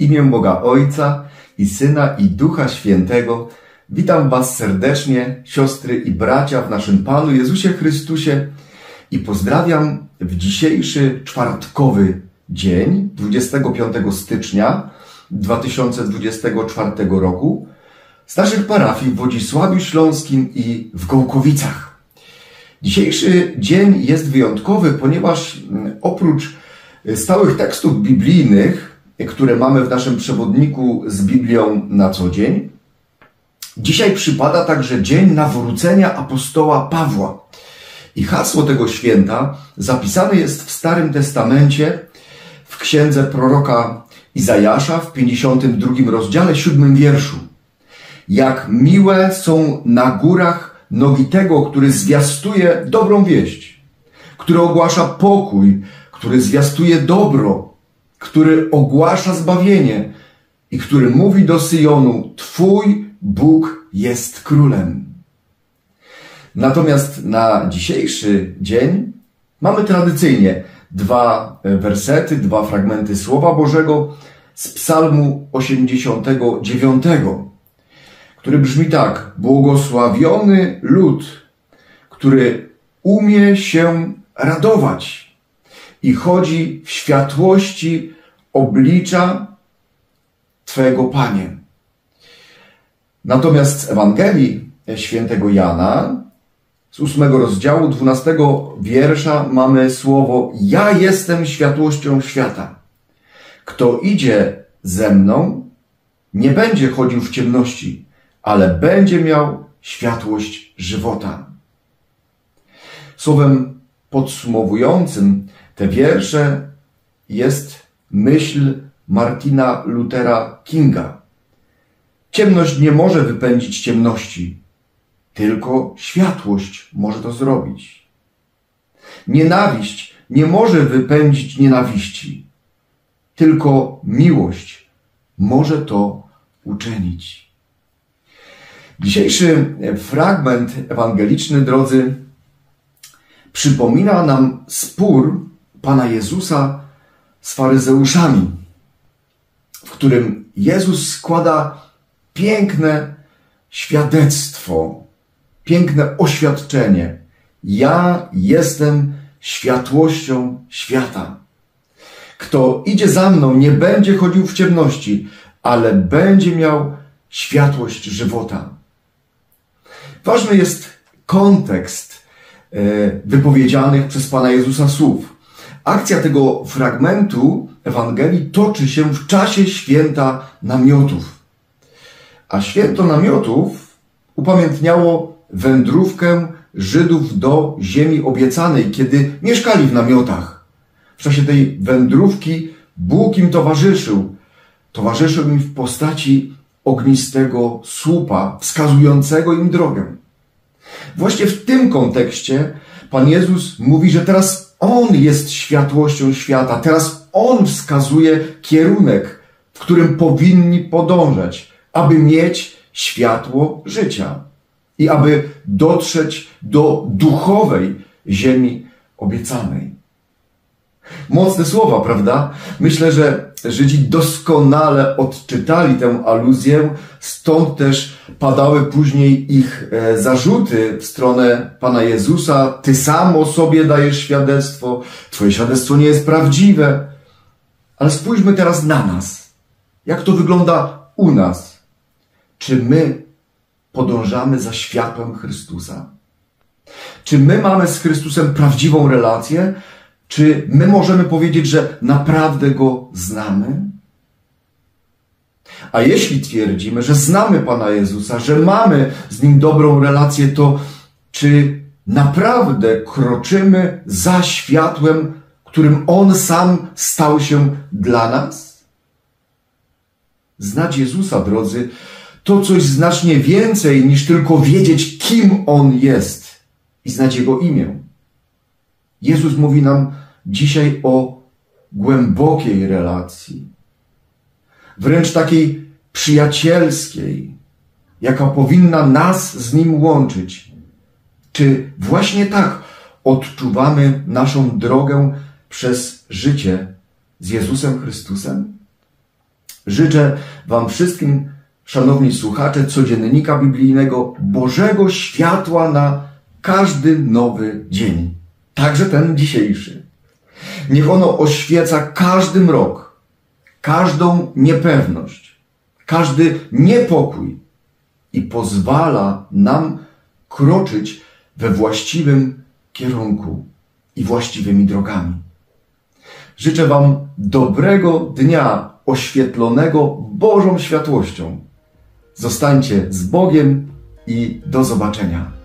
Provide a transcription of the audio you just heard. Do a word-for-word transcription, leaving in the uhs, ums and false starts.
imię Boga Ojca i Syna i Ducha Świętego. Witam Was serdecznie, siostry i bracia w naszym Panu Jezusie Chrystusie i pozdrawiam w dzisiejszy czwartkowy dzień, dwudziestego piątego stycznia dwa tysiące dwudziestego czwartego roku z naszych parafii w Wodzisławiu Śląskim i w Gołkowicach. Dzisiejszy dzień jest wyjątkowy, ponieważ oprócz stałych tekstów biblijnych, które mamy w naszym przewodniku z Biblią na co dzień, dzisiaj przypada także dzień nawrócenia apostoła Pawła. I hasło tego święta zapisane jest w Starym Testamencie w księdze proroka Izajasza w pięćdziesiątym drugim rozdziale, siódmym wierszu. Jak miłe są na górach nogi tego, który zwiastuje dobrą wieść, który ogłasza pokój, który zwiastuje dobro, który ogłasza zbawienie i który mówi do Syjonu: Twój Bóg jest królem. Natomiast na dzisiejszy dzień mamy tradycyjnie dwa wersety, dwa fragmenty Słowa Bożego z Psalmu osiemdziesiątego dziewiątego, który brzmi tak: Błogosławiony lud, który umie się radować i chodzi w światłości oblicza Twego, Panie. Natomiast z Ewangelii świętego Jana z ósmego rozdziału, dwunastego wiersza mamy słowo: Ja jestem światłością świata. Kto idzie ze mną, nie będzie chodził w ciemności, ale będzie miał światłość żywota. Słowem podsumowującym te wiersze jest myśl Martina Luthera Kinga. Ciemność nie może wypędzić ciemności, tylko światłość może to zrobić. Nienawiść nie może wypędzić nienawiści, tylko miłość może to uczynić. Dzisiejszy fragment ewangeliczny, drodzy, przypomina nam spór Pana Jezusa z faryzeuszami, w którym Jezus składa piękne świadectwo, piękne oświadczenie. Ja jestem światłością świata. Kto idzie za mną, nie będzie chodził w ciemności, ale będzie miał światłość żywota. Ważny jest kontekst wypowiedzianych przez Pana Jezusa słów. Akcja tego fragmentu Ewangelii toczy się w czasie święta namiotów. A święto namiotów upamiętniało wędrówkę Żydów do ziemi obiecanej, kiedy mieszkali w namiotach. W czasie tej wędrówki Bóg im towarzyszył. Towarzyszył im w postaci ognistego słupa, wskazującego im drogę. Właśnie w tym kontekście Pan Jezus mówi, że teraz On jest światłością świata. Teraz On wskazuje kierunek, w którym powinni podążać, aby mieć światło życia i aby dotrzeć do duchowej ziemi obiecanej. Mocne słowa, prawda? Myślę, że Żydzi doskonale odczytali tę aluzję, stąd też padały później ich zarzuty w stronę Pana Jezusa. Ty sam o sobie dajesz świadectwo, Twoje świadectwo nie jest prawdziwe. Ale spójrzmy teraz na nas. Jak to wygląda u nas? Czy my podążamy za światłem Chrystusa? Czy my mamy z Chrystusem prawdziwą relację? Czy my możemy powiedzieć, że naprawdę Go znamy? A jeśli twierdzimy, że znamy Pana Jezusa, że mamy z Nim dobrą relację, to czy naprawdę kroczymy za światłem, którym On sam stał się dla nas? Znać Jezusa, drodzy, to coś znacznie więcej niż tylko wiedzieć, kim On jest i znać Jego imię. Jezus mówi nam dzisiaj o głębokiej relacji, wręcz takiej przyjacielskiej, jaka powinna nas z Nim łączyć. Czy właśnie tak odczuwamy naszą drogę przez życie z Jezusem Chrystusem? Życzę Wam wszystkim, szanowni słuchacze, codziennika biblijnego, Bożego światła na każdy nowy dzień, także ten dzisiejszy. Niech ono oświeca każdy mrok, każdą niepewność, każdy niepokój i pozwala nam kroczyć we właściwym kierunku i właściwymi drogami. Życzę Wam dobrego dnia oświetlonego Bożą światłością. Zostańcie z Bogiem i do zobaczenia.